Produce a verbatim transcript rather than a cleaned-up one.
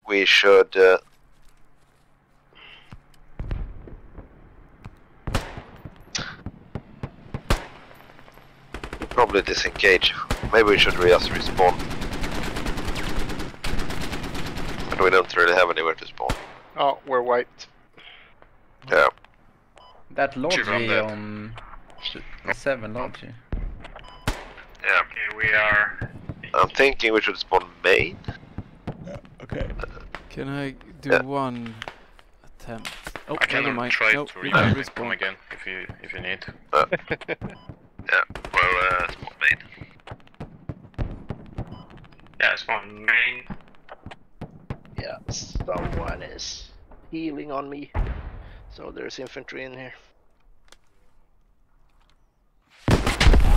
we should uh, probably disengage. Maybe we should just respawn. But we don't really have anywhere to spawn. Oh, we're wiped. Yeah. That lodge dead. on seven lodge. Yeah. Okay, we are. I'm thinking we should spawn main. Yeah, okay. Can I do Yeah. one attempt? Oh, I can never mind. try Nope, to we revive can and come respawn. again if you if you need. Uh, yeah. Well, uh, spawn main. Yeah, it's one main. Yeah, someone is healing on me. So there's infantry in here.